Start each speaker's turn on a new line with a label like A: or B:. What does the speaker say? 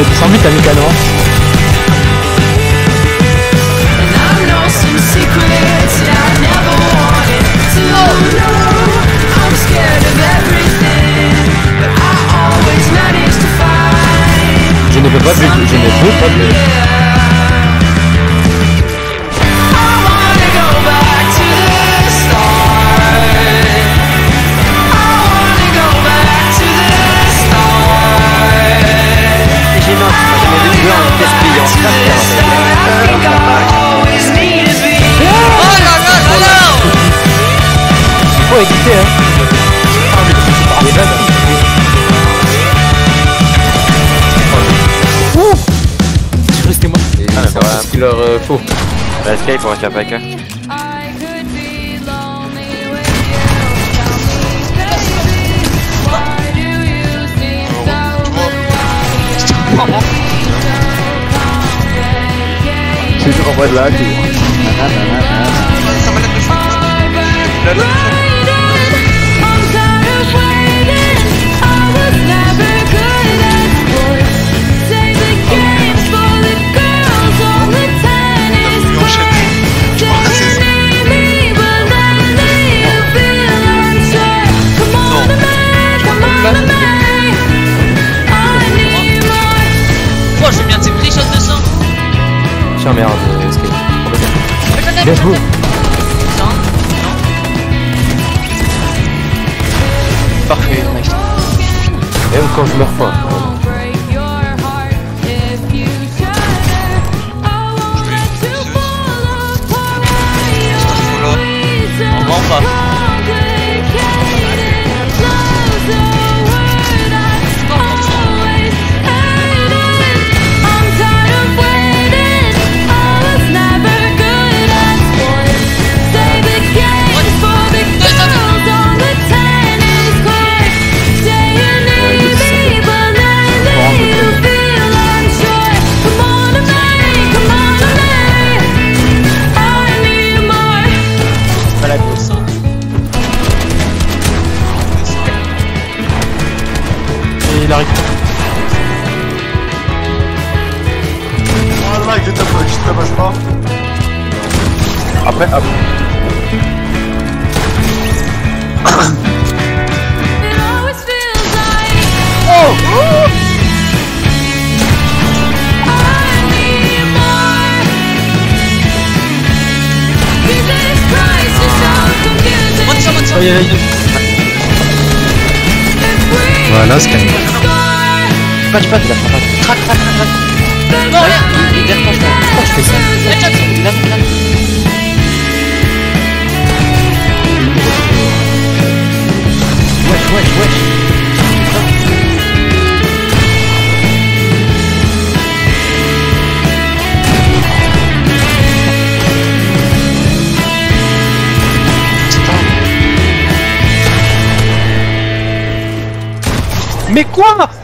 A: il est 100 000 ta mécano. Je ne peux pas buter, je ne peux pas buter. Il faut éviter hein. Ah mais c'est par les balles. Ouh. Restez-moi.
B: Ah mais voilà.
A: C'est ce qu'il leur faut.
B: La Sky pour rester avec eux.
C: Je suis en mode là, tu vois.
D: Ça va l'être de choc. La lame de choc.
E: Oh, j'ai bien de ces petits shots de sang.
A: Tiens merde, skate. Bien joué. Parfait, nice. Même quand je meurs pas.
E: On vend pas.
A: Il arrive.
C: Voilà, je te pas. Après, hop. Oh!
A: Voilà, c'est quand même.
B: Pas, il a frappé. Crac.
E: Non, regarde.
B: Il est derrière toi.
A: Pourquoi je fais ça?
B: Il a Wesh.
A: Mais quoi?